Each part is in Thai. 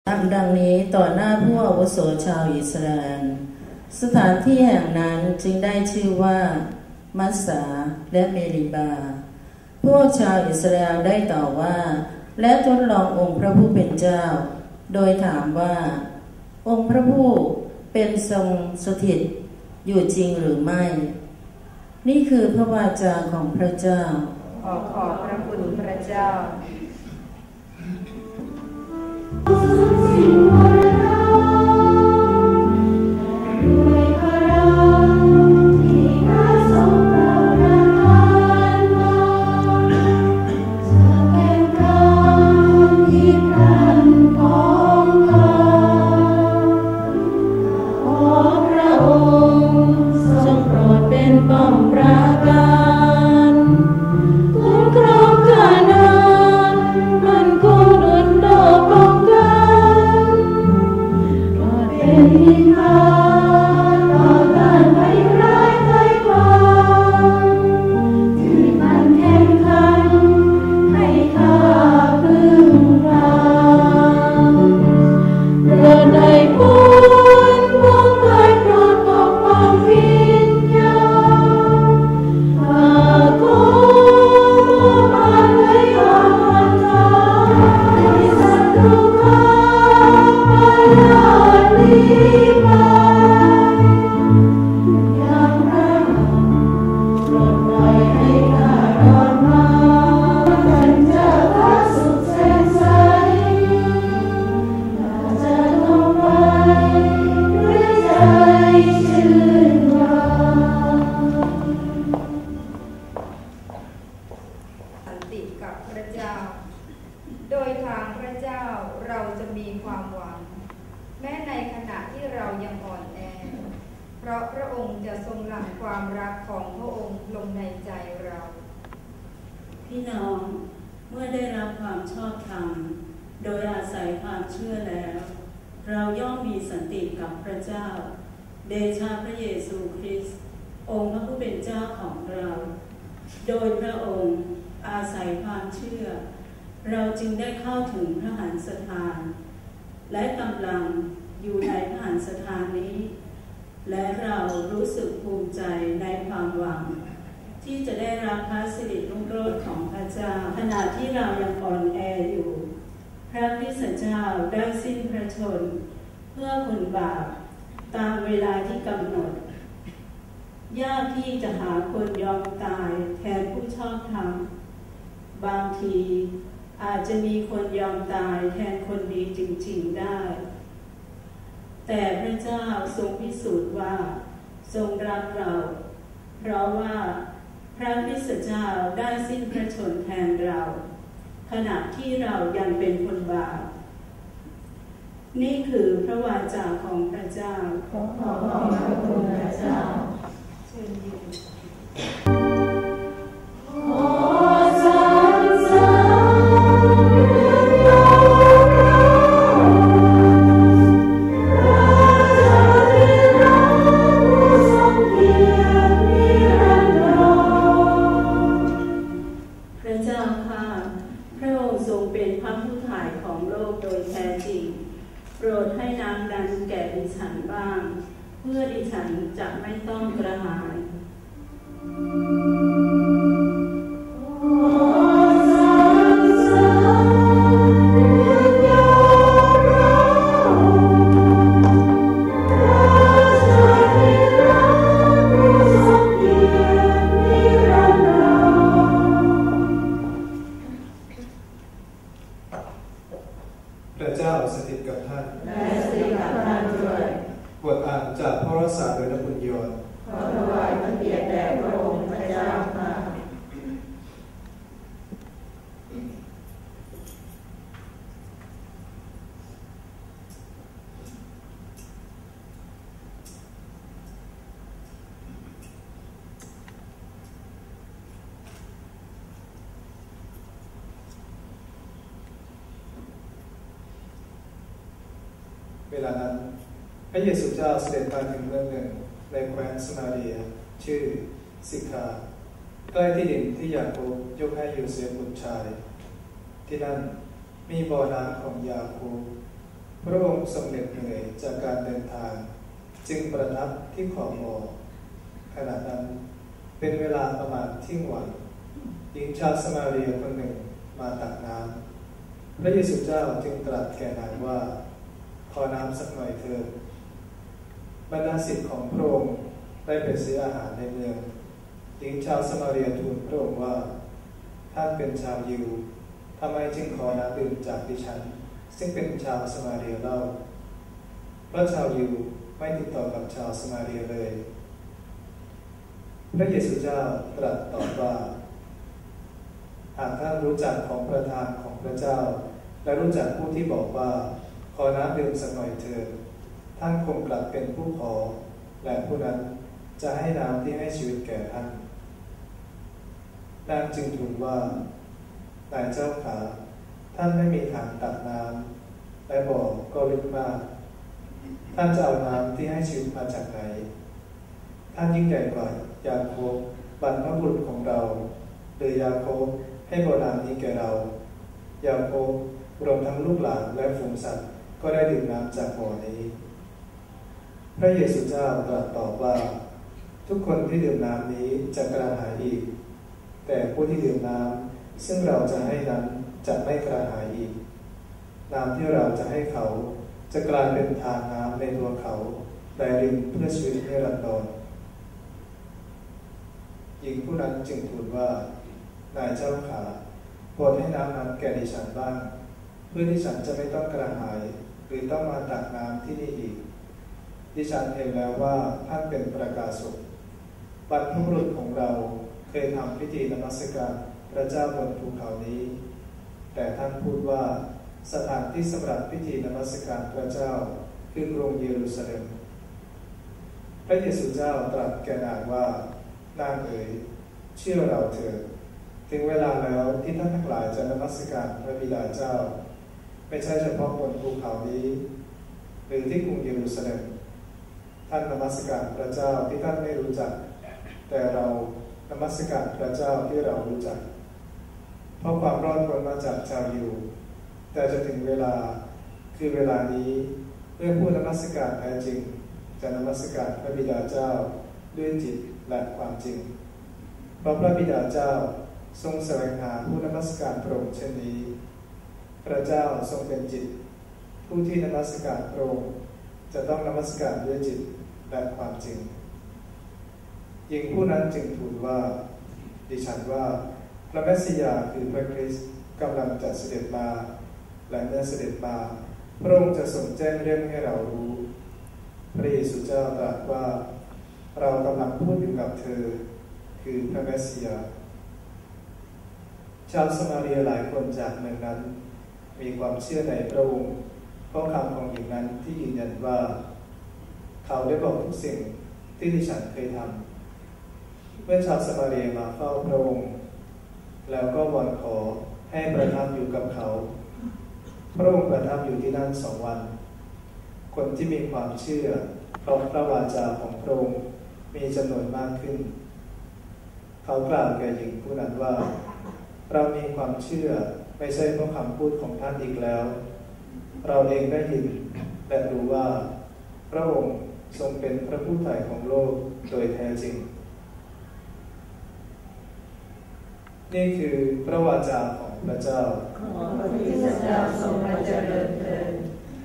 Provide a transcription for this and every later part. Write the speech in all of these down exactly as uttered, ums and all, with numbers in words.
ทำดังนี้ต่อหน้าผู้อาวุโสชาวอิสราเอลสถานที่แห่งนั้นจึงได้ชื่อว่ามัสสาและเมริบาพวกชาวอิสราเอลได้ตอบว่าและทดลององค์พระผู้เป็นเจ้าโดยถามว่าองค์พระผู้เป็นทรงสถิตอยู่จริงหรือไม่นี่คือพระวาจาของพระเจ้าขอขอบพระคุณพระเจ้าพี่น้องเมื่อได้รับความชอบธรรมโดยอาศัยความเชื่อแล้วเราย่อมมีสันติกับพระเจ้าเดชะพระเยซูคริสต์องค์พระผู้เป็นเจ้าของเราโดยพระองค์อาศัยความเชื่อเราจึงได้เข้าถึงพระหันสถานและกำลังอยู่ในพระหันสถานนี้และเรารู้สึกภูมิใจในความหวังที่จะได้รับพระสิริรุ่งโรจน์ของพระเจ้าขณะที่เรายังอ่อนแออยู่พระคริสต์เจ้าได้สิ้นพระชนเพื่อคนบาปตามเวลาที่กำหนดยากที่จะหาคนยอมตายแทนผู้ชอบธรรมบางทีอาจจะมีคนยอมตายแทนคนดีจริงๆได้แต่พระเจ้าทรงพิสูจน์ว่าทรงรักเราเพราะว่าพระคริสต์เจ้าได้สิ้นพระชนแทนเราขณะที่เรายังเป็นคนบาปนี่คือพระวาจาของพระเจ้าขอขอบพระคุณพระเจ้าเชิญยืนโปรดให้น้ำนั้นแก่ดิฉันบ้างเพื่อดิฉันจะไม่ต้องกระหายพระเจ้าสถิตกับท่านและสถิตกับท่านด้วยบทอ่านจากพระวสารโดยนบุญยนต์ขอถวายพระเกียรติแด่พระองค์พระเจ้าค่ะเวลานั้นพระเยซูเจ้าเสด็จมาถึงเมืองหนึ่งในแคว้นสมาเรียชื่อสิคาใกล้ที่ดินที่ยาโคบยกให้โยเซฟบุตรชายที่นั่นมีบ่อน้ำของยาโคบพพระองค์ทรงเหน็ดเหนื่อยจากการเดินทางจึงประทับที่ขอบบ่อขณะนั้นเป็นเวลาประมาณเที่ยงวันหญิงชาวสมาเรียคนหนึ่งมาตักน้ำพระเยซูเจ้าจึงตรัสแก่นางว่าขอน้ำสักหน่อยเถิดบรรดาศิษย์ของพระองค์ได้ไปซื้ออาหารในเมืองหญิงชาวสมาเรียทูลพระองค์ว่าท่านเป็นชาวยิวทำไมจึงขอน้ำดื่มจากดิฉันซึ่งเป็นชาวสมาเรียเล่าเพราะชาวยิวไม่ติดต่อกับชาวสมาเรียเลยพระเยซูเจ้าตรัสตอบว่าหากท่านรู้จักของประทานของพระเจ้าและรู้จักผู้ที่บอกว่าขอน้ำดื่มสักหน่อยเถิดท่านคงกลับเป็นผู้ขอและผู้นั้นจะให้น้ำที่ให้ชีวิตแก่ท่านนางจึงทูลว่านายเจ้าขาท่านไม่มีถังตักน้ำและบ่อก็ลึกมากท่านจะเอาน้ำที่ให้ชีวิตมาจากไหนท่านยิ่งใหญ่กว่ายาโคบบรรพบุรุษของเราหรือยาโคบให้บ่อน้ำนี้แก่เรายาโคบรวมทั้งลูกหลานและฝูงสัตว์ก็ได้ดื่มน้ำจากบ่อนี้พระเยซูเจ้าตรัสตอบว่าทุกคนที่ดื่มน้ำนี้จะกระหายอีกแต่ผู้ที่ดื่มน้ำซึ่งเราจะให้นั้นจะไม่กระหายอีกน้ำที่เราจะให้เขาจะกลายเป็นทานน้ำในตัวเขาได้รินเพื่อชีวิตนิรันดรหญิงผู้นั้นจึงทูลว่านายเจ้าขาโปรดให้น้ำนั้นแก่ดิฉันบ้างเพื่อที่ฉันจะไม่ต้องกระหายหรือต้องมาตักน้ำที่นี่อีกดิฉันเห็นแล้วว่าท่านเป็นประกาศกบรรพบุรุษของเราเคยทำพิธีนมัสการพระเจ้าบนภูเขานี้แต่ท่านพูดว่าสถานที่สำหรับพิธีนมัสการพระเจ้าคือกรุงเยรูซาเล็มพระเยซูเจ้าตรัสแก่นางว่านางเอ๋ยเชื่อเราเถิดถึงเวลาแล้วที่ท่านทั้งหลายจะนมัสการพระบิดาเจ้าไม่ใช่เฉพาะบนภูเขานี้หรือที่กรุงเยรูซาเล็มท่านนมัสการพระเจ้าที่ท่านไม่รู้จักแต่เรานมัสการพระเจ้าที่เรารู้จักเพราะความรอดพ้นมาจากชาวยิวแต่จะถึงเวลาคือเวลานี้เมื่อผู้นมัสการแท้จริงจะนมัสการพระบิดาเจ้าด้วยจิตและความจริงเพราะพระบิดาเจ้าทรงแสวงหาผู้นมัสการพระองค์เช่นนี้พระเจ้าทรงเป็นจิตผู้ที่นมัสการพระองค์จะต้องนมัสการด้วยจิตและความจริงหญิงผู้นั้นจึงทูลว่าดิฉันว่าพระเมสสิยาคือพระคริสต์กำลังจะเสด็จมาและเมื่อเสด็จมาพระองค์จะทรงแจ้งเรื่องให้เรารู้พระเยซูเจ้าตรัสว่าเรากำลังพูดอยู่กับเธอคือพระเมสสิยาชาวสมาเรียหลายคนจากเมืองนั้นมีความเชื่อในพระองค์เพราะคำของหญิงนั้นที่ยืนยันว่าเขาได้บอกทุกสิ่งที่ดิฉันเคยทำเมื่อชาวสมาเรียมาเฝ้าพระองค์แล้วก็วอนขอให้ประทับอยู่กับเขาพระองค์ประทับอยู่ที่นั่นสองวันคนที่มีความเชื่อเพราะพระวาจาของพระองค์มีจำนวนมากขึ้นเขากล่าวแก่หญิงผู้นั้นว่าเรามีความเชื่อไม่ใช่เพราะคำพูดของท่านอีกแล้วเราเองได้ยินและรู้ว่าพระองค์ทรงเป็นพระผู้ไถ่ของโลกโดยแท้จริงนี่คือพระวาจาของพระเจ้าขอพระคริสต์เจ้าทรงมาเจริญเถิด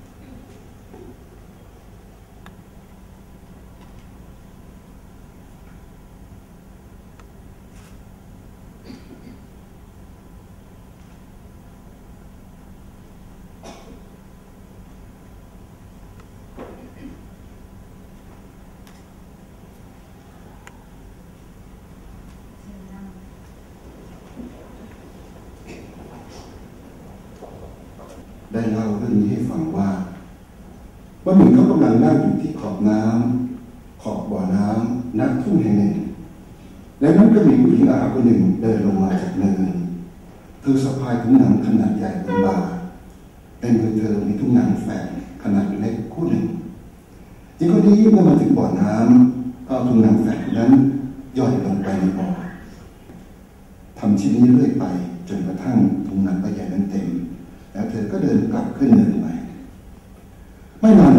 ได้เล่าเรื่องนี้ให้ฟังว่าวันหนึ่งเขากำลังนั่งอยู่ที่ขอบน้ำขอบบ่อน้ำณทุ่งแห่งหนึ่งแล้วนั้นก็มีผู้หญิงอาหารคนหนึ่งเดินลงมาจากเนินเธอสะพายถุงหนังขนาดใหญ่บนบ่าในมือเธอมีถุงหนังแฝงขนาดเล็กคู่หนึ่งหญิงคนนี้เมื่อมาถึงบ่อน้ำก็เอาถุงหนังแฝงนั้นย่อยลงไปในบ่อทำชิ้นนี้เรื่อยไปจนกระทั่งถุงหนังใบใหญ่นั้นเต็มแล้วเธอก็เดินกลับขึ้นเนินใหม่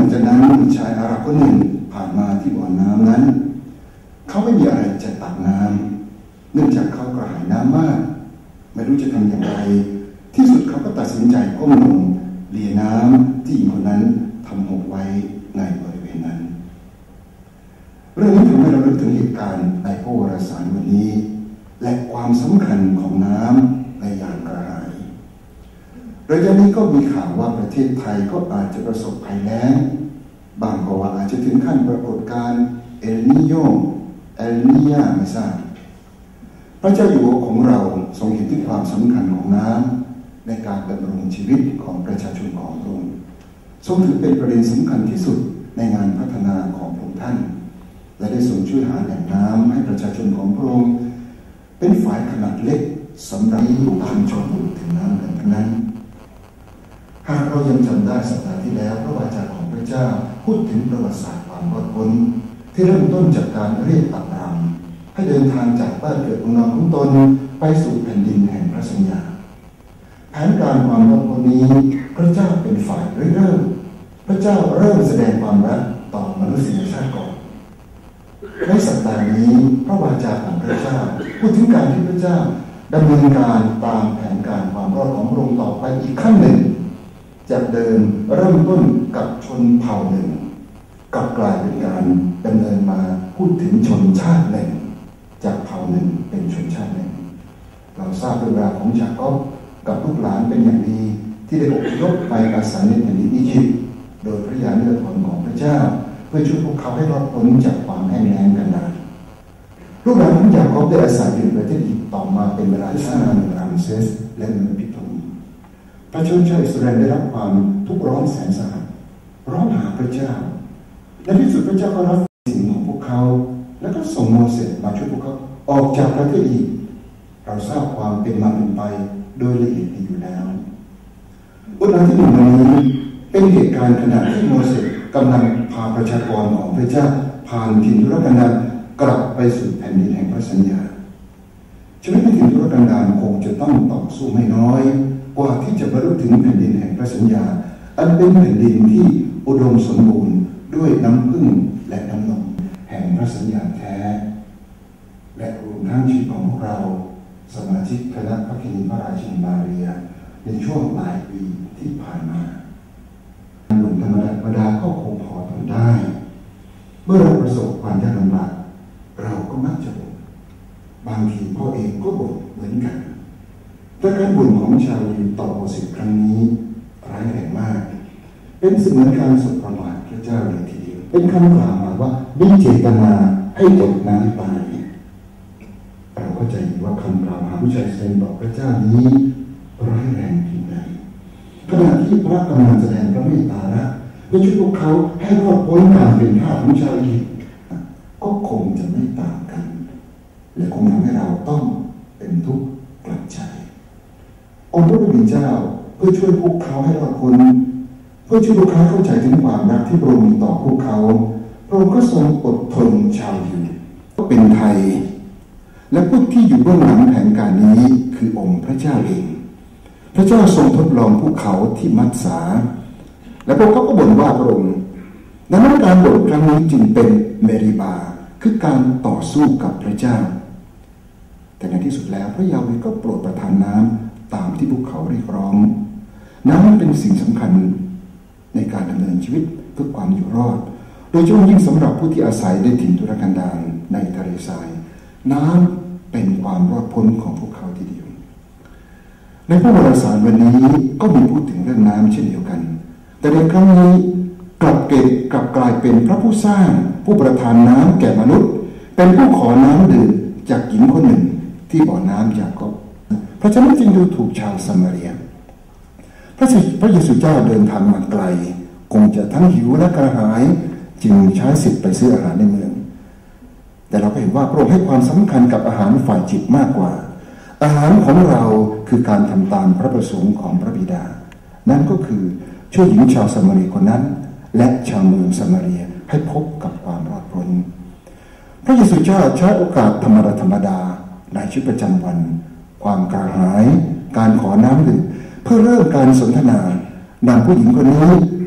จากนั้นมีชายอาหรับคนหนึ่งผ่านมาที่บ่อน้ำนั้นเขาไม่มีอะไรจะตักน้ำเนื่องจากเขากระหายน้ำมากไม่รู้จะทำอย่างไรที่สุดเขาก็ตัดสินใจก้มลงเลียน้ำที่หญิงคนนั้นทำหกไว้ในบริเวณนั้นเรื่องนี้ทำให้เราลึกถึงเหตุการณ์ในพระวารสารวันนี้และความสำคัญของน้ำในยามกระหายระยะนี้ก็มีข่าวว่าประเทศไทยก็อาจจะประสบภัยแล้งบางก็ว่าอาจจะถึงขั้นปรากฏการณ์เอลนิโยเอลนิญาไม่ทราบพระเจ้าอยู่หัวของเราทรงเห็นถึงความสำคัญของน้ำในการดำรงชีวิตของประชาชนของพระองค์ทรงถือเป็นประเด็นสำคัญที่สุดในงานพัฒนาของพระองค์ท่านและได้ทรงช่วยหาแหล่งน้ำให้ประชาชนของพระองค์เป็นฝ่ายขนาดเล็กสำหรับผู้ชุมชนถึงน้ำกันทั้งนั้นหากเรายังจำได้สัปดาห์ที่แล้วพระวาจาของพระเจ้าพูดถึงประวัติศาสตร์ความรอดพ้นที่เริ่มต้นจากการเรียกอับรามให้เดินทางจากบ้านเกิดเมืองนอนของตนไปสู่แผ่นดินแห่งพระสัญญาแผนการความรอดพ้นนี้พระเจ้าเป็นฝ่ายเริ่มพระเจ้าเริ่มแสดงความรักต่อมนุษยชาติก่อนในสัปดาห์นี้พระวาจาของพระเจ้าพูดถึงการที่พระเจ้าดำเนินการตามแผนการความรอดของพระองค์ต่อไปอีกขั้นหนึ่งจากเดิมเริ่มต้นกับชนเผ่าหนึ่งกลับกลายเป็นการดำเนินมาพูดถึงชนชาติหนึ่งจากเผ่าหนึ่งเป็นชนชาติหนึ่งเราทราบเรื่องราวของยากอบกับลูกหลานเป็นอย่างดีที่ได้อพยพไปอาศัยในแผ่นดินอียิปต์โดยพระญาณเลือดของพระเจ้าเพื่อช่วยพวกเขาให้รอดพ้นจากความแห้งแล้งกันดารลูกหลานของยากอบได้อาศัยอยู่ในประเทศอียิปต์ต่อมาเป็นเวลาที่นานรามเซสและเมืองพิทมประชาชนอิสราเอลได้รับความทุกข์ร้อนแสนสาหัสร้องหาพระเจ้าในที่สุดพระเจ้าก็รับสิ่งของพวกเขาแล้วก็ส่งโมเสสมาช่วยพวกเขาออกจากประเทศอียิปต์เราทราบความเป็นมาเป็นไปโดยละเอียดดีอยู่แล้วบทหลังที่หนึ่งวันนี้เป็นเหตุการณ์ขณะที่โมเสสกำลังพาประชากรของพระเจ้าผ่านถิ่นทุรกันดารกลับไปสู่แผ่นดินแห่งพระสัญญาชีวิตในถิ่นทุรกันดารคงจะต้องต่อสู้ไม่น้อยกว่าที่จะบรรลุถึงแผ่นดินแห่งพระสัญญาอันเป็นแผ่นดินที่อุดมสมบูรณ์ด้วยน้ำพึ่งและน้ำนมแห่งพระสัญญาแท้และรวมทั้งชีวิตของพวกเราสมาชิกคณะพระคินีพระราชินีมาเรียในช่วงหลายปีที่ผ่านมาบุญธรรมดาธรรมดาก็คงพอทนได้เมื่อเราประสบความยากลำบากเราก็มักจะบ่นบางทีพ่อเองก็บ่นเหมือนกันแต่การบ่นของชาวยิวต่อโมเสสครั้งนี้ร้ายแรงมากเป็นเสมือนการสบประมาทพระเจ้าเลยทีเดียวเป็นคำกล่าวมาว่าไม่เจตนาให้อดน้ำตายเราเข้าใจว่าคำกล่าวหาผู้ชายเซนบอกพระเจ้านี้ร้ายแรงเพียงใดขณะที่พระกำลังแสดงพระเมตตาละเพื่อช่วยพวกเขาให้รอดพ้นการเป็นทาสของชาวยิวก็คงจะไม่ต่างกันและคงทำให้เราต้องเป็นทุกข์กลัดใจองค์พระผู้เป็นเจ้าเพื่อช่วยพวกเขาให้รอดพ้นเพื่อช่วยพวกเขาเข้าใจถึงความรักที่พระองค์มีต่อพวกเขาพระองค์ก็ทรงอดทนชาวยิวก็เป็นไทยและผู้ที่อยู่เบื้องหลังแผนการนี้คือองค์พระเจ้าเองพระเจ้าทรงทดลองพวกเขาที่มัสสาและพวกเขาก็บ่นว่าพระองค์ดังนั้นการบ่นครั้งนี้จึงเป็นเมริบาคือการต่อสู้กับพระเจ้าแต่ในที่สุดแล้วพระยาเวห์ก็โปรดประทานน้ำตามที่พวกเขาเรียกร้องน้ำเป็นสิ่งสำคัญในการดำเนินชีวิตเพื่อความอยู่รอดโดยเฉพาะยิ่งสำหรับผู้ที่อาศัยในถิ่นทุรกันดารในทะเลทรายน้ำเป็นความรอดพ้นของพวกเขาทีเดียวในพระวารสารวันนี้ก็มีพูดถึงเรื่องน้ำเช่นเดียวกันแต่ในครั้งนี้กลับเกิดกลับกลายเป็นพระผู้สร้างผู้ประทานน้ำแก่มนุษย์เป็นผู้ขอน้ำดื่มจากหญิงคนหนึ่งที่บ่อน้ำยากอบเพราะฉะนั้นจึงดูถูกชาวซามาเรียพระพระเยซูเจ้าเดินทางมาไกลคงจะทั้งหิวและกระหายจึงใช้สิทธิ์ไปซื้ออาหารในเมืองแต่เราก็เห็นว่าพระองค์ให้ความสำคัญกับอาหารฝ่ายจิตมากกว่าอาหารของเราคือการทำตามพระประสงค์ของพระบิดานั่นก็คือช่วยหญิงชาวซามาเรียคนนั้นและชาวเมืองซามาเรียให้พบกับความรอดพ้นพระเยซูเจ้าใช้โอกาสธรรมดาธรรมดาในชีวิตประจำวันความกระหายการขอน้ำดื่มเพื่อเริ่มการสนทนานำผู้หญิงคนนี้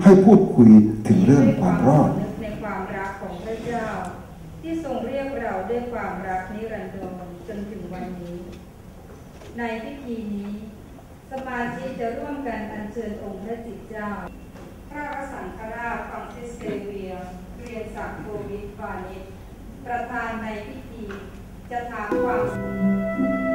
ให้พูดคุยถึงเรื่องความรอดในความรักของพระเจ้าที่ทรงเรียกเราด้วยความรักนิรันดรจนถึงวันนี้ในพิธีนี้สมาชิกจะร่วมกันอัญเชิญองค์พระจิตเจ้าพระสังฆราชฟรังซิสเซเวียเรียนศักดิ์โควิดวานิชประธานในพิธีจะถามความ